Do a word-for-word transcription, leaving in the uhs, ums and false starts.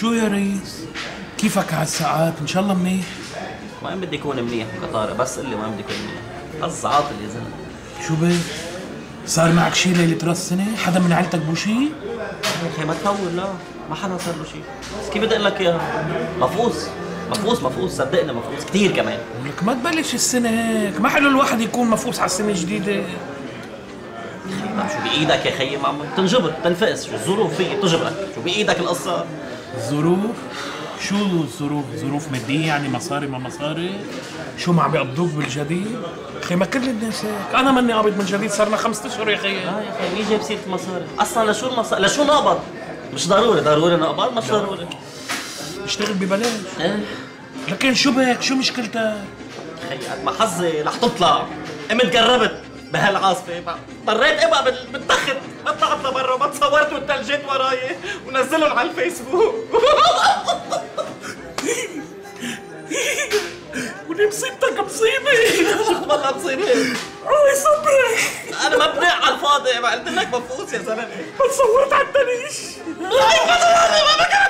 شو يا ريس؟ كيفك هالساعات؟ ان شاء الله منيح؟ وين بدي اكون منيح يا طارق؟ بس قل لي وين بدي اكون منيح؟ حظ عاطل يا زلمه. شو بك؟ صار معك شي ليلة راس سنة؟ حدا من عيلتك بو شي؟ يا اخي ما تهول، لا ما حدا صار له شيء. بس كيف بدي اقول لك اياها؟ مفقوس مفقوس مفقوس، صدقني مفقوس كثير كمان. لك ما تبلش السنة هيك، ما حلو الواحد يكون مفقوس على السنة الجديدة. طيب شو بايدك يا خيي؟ ما تنجبر تنفقس، شو الظروف فيك تجبرك، شو بايدك القصة؟ الظروف؟ شو الظروف؟ ظروف مادية يعني مصاري ما مصاري؟ شو ما عم بيقبضوك بالجديد؟ اخي ما كل الناس هيك، انا ماني قابض من جديد صار لنا خمسة اشهر يا خيي. اه يا اخي مين جايب سيرة المصاري؟ اصلا لشو المصاري؟ لشو نقبض؟ مش ضروري ضروري نقبض، مش ضروري. اشتغل ببلاش. ايه لكن شو بك؟ شو مشكلتك؟ خيي قد ما حظي رح تطلع، قمت جربت بهالعاصفة، اضطريت ابقى بالتخت، ما طلعت لبرا وما تصورت والثلجات وراي ونزلهم على الفيسبوك. ودي مصيبتك مصيبة. شو والله مصيبة؟ الله يصبرك. انا مبنع على الفاضي، ما قلت لك مفقوس يا زلمة. ما تصورت على التنيش. لا ما